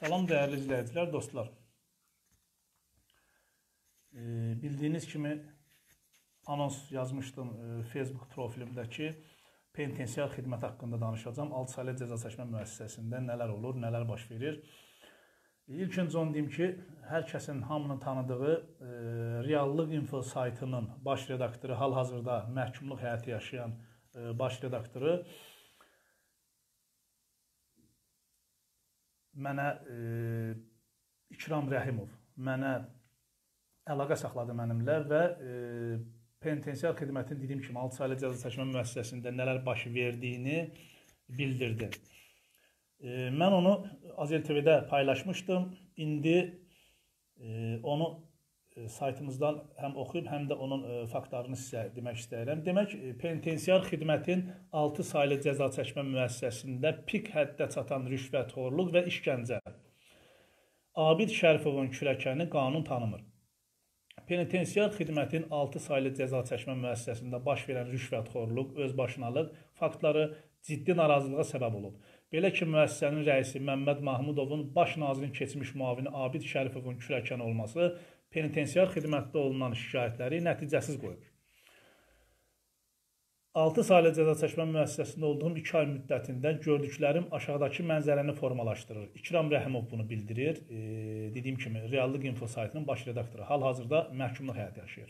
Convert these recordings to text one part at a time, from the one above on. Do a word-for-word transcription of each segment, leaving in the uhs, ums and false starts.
Salam dəyərli izləyicilər, dostlar. E, bildiyiniz kimi anons yazmışdım e, Facebook profilimdəki penitensiar xidmət haqqında danışacağım. altı saylı cəza çəkmə müəssisəsində nələr olur, nələr baş verir. İlk öncə onu deyim ki, hər kəsin hamının tanıdığı e, Reallıq info saytının baş redaktoru, hal-hazırda məhkumluq həyatı yaşayan e, baş redaktoru mənə e, İkram Rəhimov mənə əlaqə saxladı mənimlə və e, penitensiar xidmətin dediyim kimi altı saylı cəza çəkmə müəssisəsində nələr baş verdiyini bildirdi. E, mən onu Azel T V-də paylaşmışdım. İndi e, onu e, saytımızdan həm oxuyub, həm də onun e, faktlarını sizə demək istəyirəm. Demək, e, penitensiar xidmətin altı saylı cəza çəkmə müəssisəsində pik həddə çatan rüşvətxorluq və işgəncə. Abid Şərifovun kürəkəni qanun tanımır. Penitensiar xidmətin altı saylı cəza çəkmə müəssisəsində baş verən rüşvətxorluq, özbaşınalıq faktları ciddi narazılığa səbəb olub. Belə ki, müəssisənin rəisi Məmməd Mahmudovun baş nazirin keçmiş müavini Abid Şərifovun kürəkəni olması penitensiar xidmətdə olunan şikayətləri nəticəsiz qoyur. altı saylı cəza çəkmə müəssisəsində olduğum iki ay müddətində gördüklərim aşağıdakı mənzərəni formalaşdırır. İkram Rəhimov bunu bildirir. E, dediyim kimi, Reallıq info saytının baş redaktoru hal-hazırda məhkumluq həyatı yaşayır.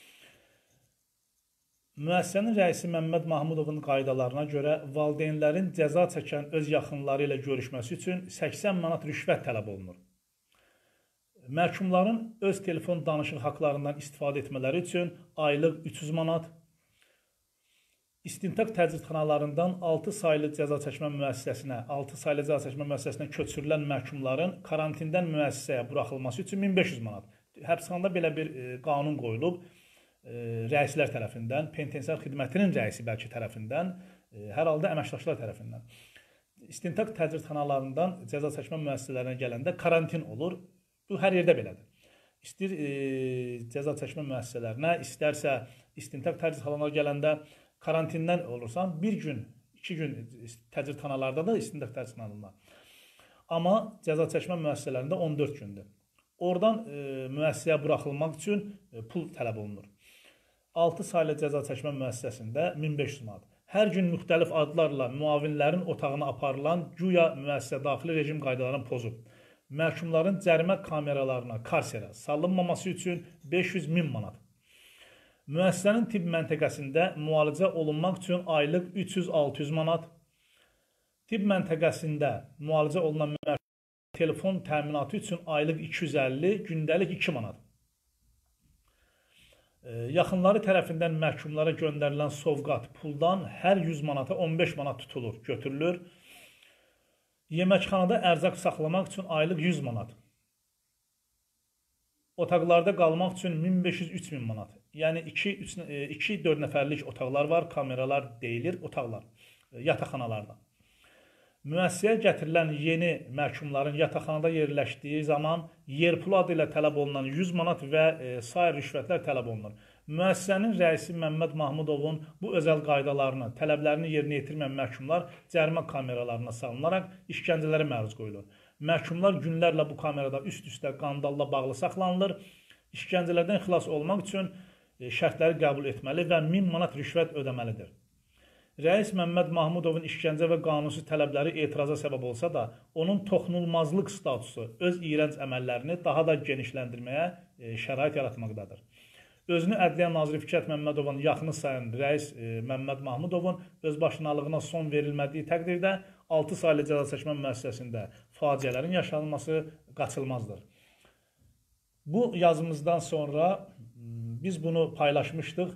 Müəssisənin rəisi Məmməd Mahmudovun qaydalarına görə valideynlərin cəza çəkən öz yaxınları ilə görüşməsi üçün səksən manat rüşvət tələb olunur. Məhkumların öz telefon danışıq haqlarından istifadə etmələri üçün aylıq üç yüz manat, İstintaq təcridxanalarından altı saylı cəza çəkmə müəssisəsinə, altı saylı cəza çəkmə müəssisəsinə köçürülən məhkumların karantindən müəssisəyə buraxılması üçün min beş yüz manat. Həbsxanada belə bir e, qanun qoyulub e, rəislər tərəfindən, penitensiar xidmətinin rəisi bəlkə tərəfindən, e, hər halda əməkdaşlar tərəfindən. İstintaq təcridxanalarından cəza çəkmə müəssisələrinə gələndə karantin olur. Bu hər yerdə belədir. İstir e, cəza çəkmə müəssisələrinə, istərsə istintaq təcridxanalarına gələndə karantindən olursan, bir gün, iki gün təcridxanalarda da istintaq təcridxanalarında. Amma cəza çəkmə müəssisələrində on dörd gündür. Oradan e, müəssisəyə buraxılmaq üçün e, pul tələb olunur. altı saylı cəza çəkmə müəssisəsində min beş yüz manat. Hər gün müxtəlif adlarla müavinlərin otağına aparılan güya müəssisə daxili rejim qaydalarını pozub. Məhkumların cərimə kameralarına, karserə salınmaması üçün beş yüz min manat. Müəssisənin tibb məntəqəsində müalicə olunmaq üçün aylıq üç yüz altı yüz manat. Tibb məntəqəsində müalicə olunan məhkumların telefon təminatı üçün aylıq iki yüz əlli, gündəlik iki manat. E, yaxınları tərəfindən məhkumlara göndərilən sovqat puldan hər yüz manata on beş manat tutulur, götürülür. Yeməkxanada ərzaq saxlamaq üçün aylıq yüz manat. Otaqlarda qalmaq üçün min beş yüz üç min manat. Yəni iki dörd nəfərlik otaqlar var, kameralar deyilir, otaqlar, yataqxanalarda. Müəssisəyə gətirilən yeni məhkumların yataqxanada yerləşdiyi zaman yer pulu adı ilə tələb olunan yüz manat və e, sair rüşvətlər tələb olunur. Müəssisənin rəisi Məmməd Mahmudovun bu özəl qaydalarını, tələblərini yerinə yetirməyən məhkumlar cərimə kameralarına salınaraq işgəncələrə məruz qoyulur. Məhkumlar günlərlə bu kamerada üst-üstə qandalla bağlı saxlanılır. İşgəncələrdən xilas olmaq üçün şərtləri qəbul etməli və min manat rüşvət ödəməlidir. Rəis Məmməd Mahmudovun işgəncə və qanunsuz tələbləri etiraza səbəb olsa da, onun toxunulmazlıq statusu öz iyrənc əməllərini daha da genişləndirməyə şərait yaratmaqdadır. Özünü Ədliyyə Naziri Fikrət Məmmədovun yaxını sayan rəis Məmməd Mahmudovun özbaşınalığına son verilmədiyi təqdirdə altı saylı cəza çəkmə müəssisəsində faciələrin yaşanması qaçılmazdır. Bu yazımızdan sonra biz bunu paylaşmışdıq.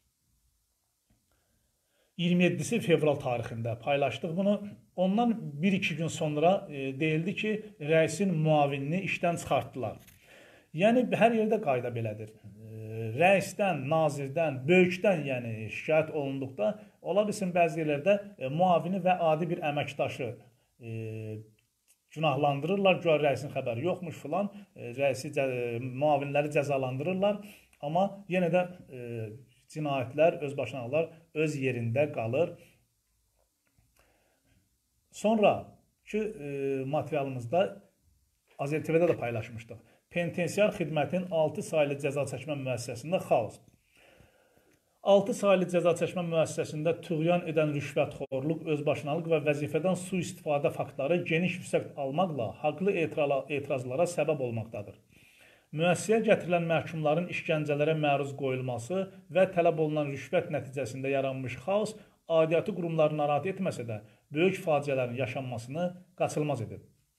iyirmi yeddisi fevral tarixində paylaşdıq bunu. Ondan bir iki gün sonra e, deyildi ki, rəisin müavinini işdən çıxartdılar. Yəni, hər yerdə qayda belədir. E, rəisdən, nazirdən, böyükdən yəni, şikayət olunduqda, ola bilsin bəzi yerlərdə e, müavini və adi bir əməkdaşı e, günahlandırırlar. Güya rəisin xəbəri yoxmuş filan, e, rəisi, e, müavinləri cəzalandırırlar. Amma yenə də e, cinayətlər, özbaşınalıqlar öz yerində qalır. Sonraki e, materialımızda AzərTV-də də paylaşmışdıq. Penitensiar xidmətin altı saylı cəza çəkmə müəssisəsində xaos. altı saylı cəza çəkmə müəssisəsində tüğyan edən rüşvətxorluq, özbaşınalıq və vəzifədən sui-istifadə faktları geniş vüsət almaqla haqlı etirazlara səbəb olmaqdadır. Müəssisəyə gətirilən məhkumların işgəncələrə məruz qoyulması və tələb olunan rüşvət nəticəsində yaranmış xaos aidiyyatı qurumları narahat etməsə də böyük faciələrin yaşanmasını qaçılmaz edir.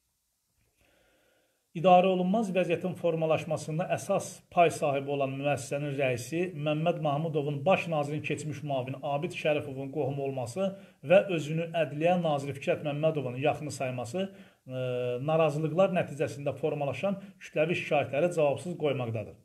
İdarə olunmaz vəziyyətin formalaşmasında əsas pay sahibi olan müəssisənin rəisi Məmməd Mahmudovun baş nazirin keçmiş müavini Abid Şərifovun qohumu olması və özünü Ədliyyə Naziri Fikrət Məmmədovun yaxını sayması e, narazılıqlar nəticəsində formalaşan kütləvi şikayətləri cavabsız qoymaqdadır.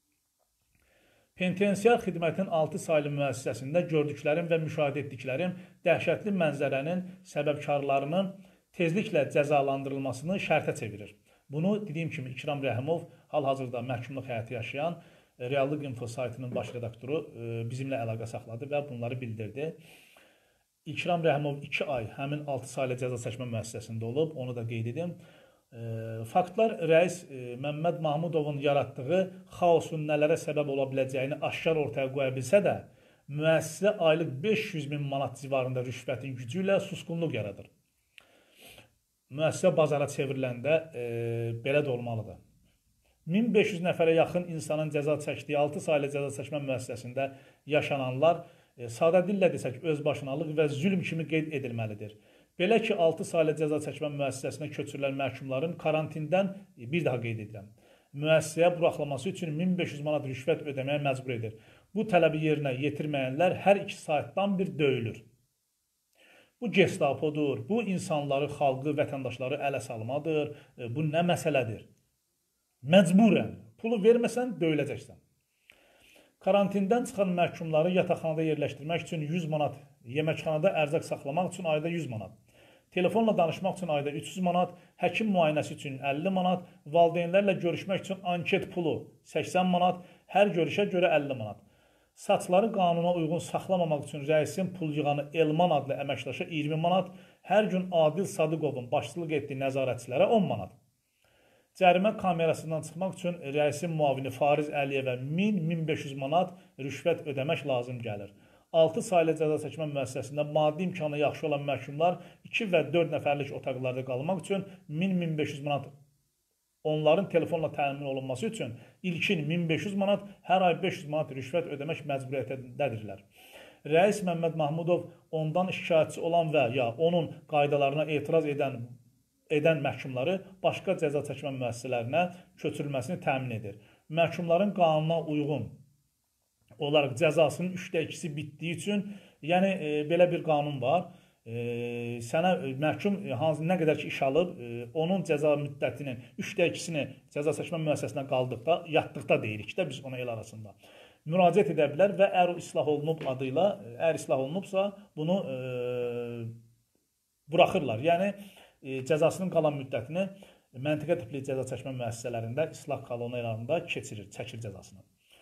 Penitensiar xidmətin altı saylı müəssisəsində gördüklərim və müşahidə etdiklərim dəhşətli mənzərənin səbəbkarlarının tezliklə cəzalandırılmasını şərtə çevirir. Bunu dediyim kimi İkram Rəhimov hal-hazırda məhkumluq həyatı yaşayan Reallıq Info saytının baş redaktoru bizimlə əlaqə saxladı və bunları bildirdi. İkram Rəhimov iki ay həmin altı saylı cəza çəkmə müəssisəsində olub, onu da qeyd edim. Faktlar rəis Məmməd Mahmudovun yaratdığı xaosun nələrə səbəb ola biləcəyini aşkar ortaya qoya bilsə də, müəssisə aylıq beş yüz min manat civarında rüşvətin gücü ilə susqunluq yaradır. Müəssisə bazara çevriləndə e, belə də olmalıdır. min beş yüz nəfərə yaxın insanın cəza çəkdiyi altı saylı cəza çəkmə müəssisəsində yaşananlar e, sadə dillə desək özbaşınalıq və zülm kimi qeyd edilməlidir. Belə ki, altı saylı cəza çəkmə müəssisəsinə köçürülən məhkumların karantindən e, bir daha qeyd edirəm. Müəssisəyə buraxılması üçün min beş yüz manat rüşvət ödəməyə məcbur edir. Bu tələbi yerinə yetirməyənlər hər iki saatdan bir döyülür. Bu gestapodur, bu insanları, xalqı, vətəndaşları ələ salmadır, bu nə məsələdir? Məcburən, pulu verməsən, döyüləcəksən. Karantindən çıxan məhkumları yataqxanada yerləşdirmək üçün yüz manat, yeməkxanada ərzaq saxlamaq üçün ayda yüz manat, telefonla danışmaq üçün ayda üç yüz manat, həkim müayinəsi üçün əlli manat, valideynlərlə görüşmək üçün anket pulu səksən manat, hər görüşə görə əlli manat. Saçları qanuna uyğun saxlamamaq üçün rəisin pul yığanı Elman adlı əməkdaşa iyirmi manat, hər gün Adil Sadıqovun başçılıq etdiyi nəzarətçilərə on manat. Cərimə kamerasından çıxmaq üçün rəisin müavini Fariz Əliyevə min min beş yüz manat rüşvət ödəmək lazım gəlir. altı saylı cəza çəkmə müəssisəsində maddi imkanı yaxşı olan məhkumlar iki və dörd nəfərlik otaqlarda qalmaq üçün min min beş yüz manat, onların telefonla təmin olunması üçün ilkin min beş yüz manat, hər ay beş yüz manat rüşvət ödəmək məcburiyyətindədirlər. Rəis Məmməd Mahmudov ondan şikayətçi olan və ya onun qaydalarına etiraz edən, edən məhkumları başqa cəza çəkmə müəssisələrinə köçürülməsini təmin edir. Məhkumların qanuna uyğun olaraq cəzasının üçdə ikisi bitdiyi üçün, yəni e, belə bir qanun var. E, sənə məhkum hansı, nə qədər ki iş alıb, e, onun cəza müddətinin üçdə ikisini cəza çəkmə müəssisəsində qaldıqda, yatdıqda deyirik də biz ona el arasında. Müraciət edə bilər və əgər o islah olunub adıyla, əgər islah olunubsa, bunu e, buraxırlar. Yəni, e, cəzasının qalan müddətini məntiqə tipli cəza çəkmə müəssisələrində islah koloniyalarında keçirir, çəkir cəzasını.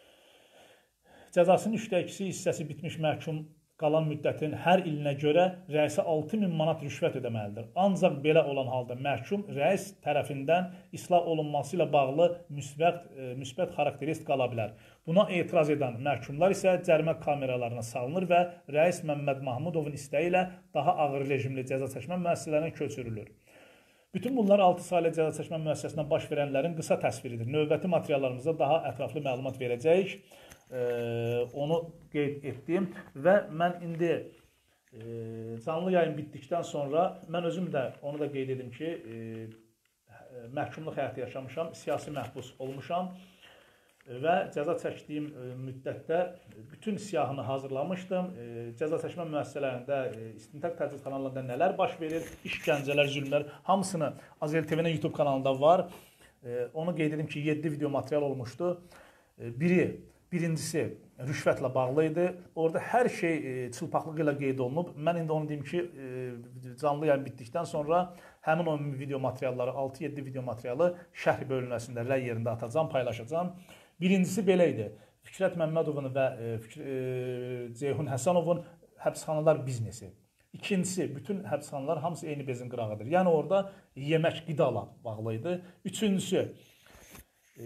Cəzasının üçdə ikisi hissəsi bitmiş məhkum qalan müddətin hər ilinə görə rəisə altı min manat rüşvət ödəməlidir. Ancaq belə olan halda məhkum rəis tərəfindən islah olunması ilə bağlı müsbət, e, müsbət xarakteristik ala bilər. Buna etiraz edən məhkumlar isə cərimə kameralarına salınır və rəis Məmməd Mahmudovun istəyi ilə daha ağır rejimli cəza çəkmə müəssisələrinə köçürülür. Bütün bunlar altı saylı cəza çəkmə müəssisəsində baş verənlərin qısa təsviridir. Növbəti materiallarımızda daha ətraflı məlumat verəcəyik. Ee, onu qeyd etdim və mən indi e, canlı yayın bitdikdən sonra mən özüm də onu da qeyd edim ki, e, məhkumluq həyatı yaşamışam, siyasi məhbus olmuşam və cəza çəkdiyim e, müddətdə bütün siyahını hazırlamışdım. E, cəza çəkmə müəssisələrində, e, istintaq təcrid kanallarında nələr baş verir, işgəncələr, zülmlər, hamısını AzərTV-nin YouTube kanalında var. E, onu qeyd edim ki, yeddi video material olmuşdu. E, biri Birincisi rüşvətlə bağlı idi. Orada hər şey e, çılpaqlığı ilə qeyd olunub. Mən indi onu deyim ki, e, canlı yayın bitdikdən sonra həmin o video materialları, altı yeddi video materialı şərh bölünməsində rəy yerində atacağam, paylaşacağam. Birincisi belə idi. Fikrət Məmmədovun və e, Fikr, e, Ceyhun Həsənovun həbsxanalar biznesi. İkincisi, bütün həbsxanalar hamısı eyni bezin qırağıdır. Yəni orada yemək, qidala bağlı idi. Üçüncüsü, e,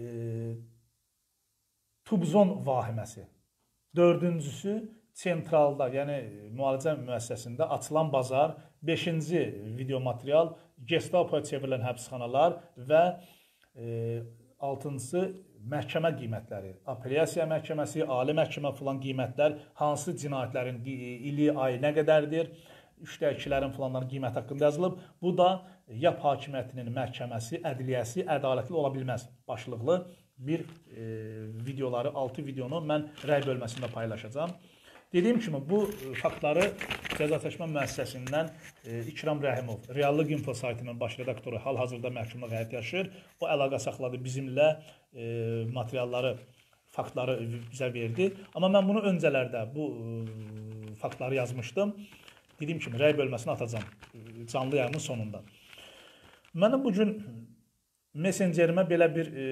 Tubzon vahiməsi. Dördüncüsü, sentralda, yəni müalicə müəssisəsində açılan bazar. Beşinci video material, Gestapoya çevrilən həbsxanalar və e, altıncısı, məhkəmə qiymətləri. Apellyasiya məhkəməsi, ali məhkəmə filan qiymətlər, hansı cinayətlərin ili, ayı nə qədərdir? Üçdə ikilərin filanların qiyməti haqqında yazılıb. Bu da Y A P hakimiyyətinin məhkəməsi, ədliyyəsi ədalətli ola bilməz başlıqlı bir e, videoları, altı videonu mən rəy bölməsində paylaşacağım. Dediyim kimi, bu faktları Cəza Çəkmə müəssisəsindən e, İkram Rəhimov, Reallıq info saytının baş redaktoru hal-hazırda məhkumluq həyat yaşayır. O əlaqə saxladı bizimlə, e, materialları, faktları bizə verdi. Amma mən bunu öncələrdə bu e, faktları yazmışdım. Dediyim kimi, rəy bölməsini atacağım canlı yayımın sonunda. Mənim bugün messengerimə belə bir e,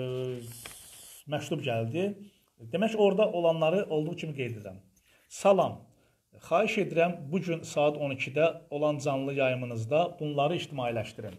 məktub gəldi. Demək, orada olanları olduğu kimi qeyd edirəm. Salam, xahiş edirəm, bugün saat on ikidə olan canlı yayımınızda bunları ictimailəşdirin.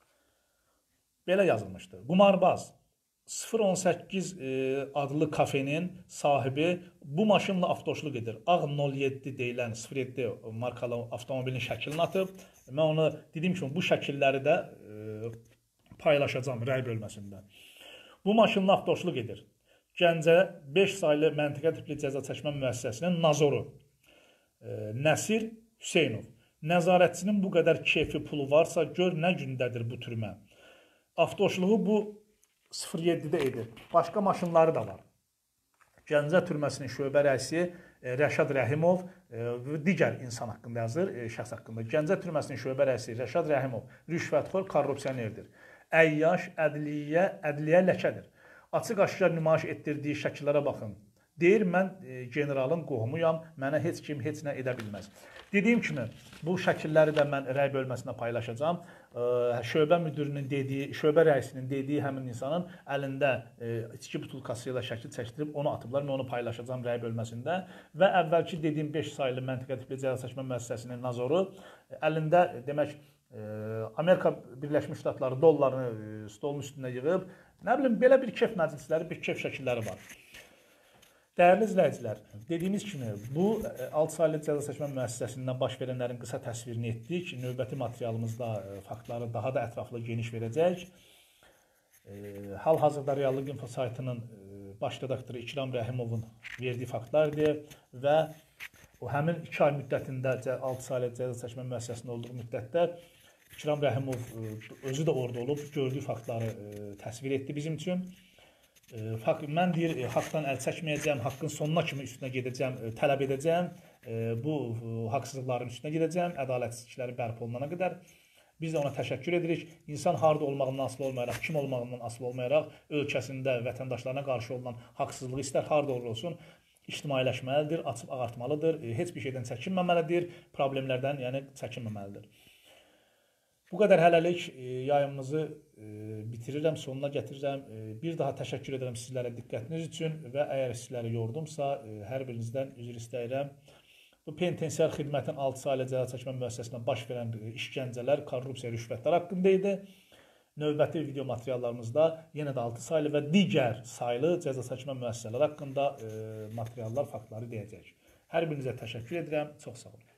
Belə yazılmışdı. Qumarbaz sıfır on səkkiz e, adlı kafenin sahibi bu maşınla avtoşluq edir. Ağ nol yeddi deyilən sıfır yeddi markalı avtomobilin şəklini atıb. Mən onu dediyim kimi bu şəkilləri də e, paylaşacağım rəy bölməsində. Bu maşınla avtoşluq edir. Gəncə beş saylı məntiqə tipli cəza çəkmə müəssisəsinin nazoru e, Nəsir Hüseynov. Nəzarətçinin bu qədər keyfi pulu varsa gör nə gündədir bu türmə. Avtoşluğu bu sıfır yeddidə edir. Başqa maşınları da var. Gəncə türməsinin şöbə rəisi e, Rəşad Rəhimov e, digər insan haqqında yazır, e, şəxs haqqında. Gəncə türməsinin şöbə rəisi Rəşad Rəhimov rüşvətxor, korrupsionerdir. Əyyaş, ədliyyə, ədliyyə ləkədir. Açıq aşkar nümayiş etdirdiyi şəkillərə baxın. Deyir, mən e, generalın qohumuyam, mənə heç kim heç nə edə bilməz. Dediyim kimi, bu şəkilləri də mən rəy bölməsində paylaşacağım. E, şöbə müdürünün dediyi, şöbə rəisinin dediyi həmin insanın əlində e, içki butulkası ilə şəkil çəkdirib onu atıblar. Mən onu paylaşacağım rəy bölməsində. Və əvvəlki dediyim beş saylı məntiqə tipli cəza çəkmə müəssisəsinin nazoru əlində demək e, Amerika Birləşmiş Ştatları dollarını e, stolun üstünə yığıb. Nə bilim, belə bir kef məclisləri, bir kef şəkilləri var. Dəyərli izləyicilər, dediyimiz kimi, bu altı saylı cəza çəkmə müəssisəsindən baş verənlərin qısa təsvirini etdik. Növbəti materialımızda faktları daha da ətraflı geniş verəcək. Hal-hazırda Reallıq info saytının baş redaktoru İkram Rəhimovun verdiyi faktlardır və o həmin iki ay müddətində altı saylı cəza çəkmə müəssisəsində olduğu müddətdə İkram Rəhimov özü də orada olub, gördüyü faktları təsvir etdi bizim üçün. Mən deyir, haqdan əl çəkməyəcəm, haqqın sonuna kimi üstünə gedəcəm, tələb edəcəm, bu haqsızlıqların üstünə gedəcəm, ədalətsizlikləri bərpa olunana qədər. Biz də ona təşəkkür edirik. İnsan harda olmağından asılı olmayaraq, kim olmağından asılı olmayaraq, ölkəsində vətəndaşlarına qarşı olunan haqsızlığı istər harda olsun, ictimailəşməlidir, açıb ağartmalıdır, heç bir şeydən çəkinməməlidir, problemlərdən yəni çəkinməməlidir. Bu qədər hələlik yayımımızı bitirirəm, sonuna gətirirəm. Bir daha təşəkkür edirəm sizlərə diqqətiniz üçün və əgər sizləri yordumsa, hər birinizdən üzr istəyirəm. Bu penitensiar xidmətin altı saylı cəza çəkmə müəssisəsində baş verən işgəncələr, korrupsiya, rüşvətlər haqqında idi. Növbəti video materiallarımızda yenə də altı saylı və digər saylı cəza çəkmə müəssisələri haqqında materiallar, faktları deyəcək. Hər birinizə təşəkkür edirəm. Çox sağ olun.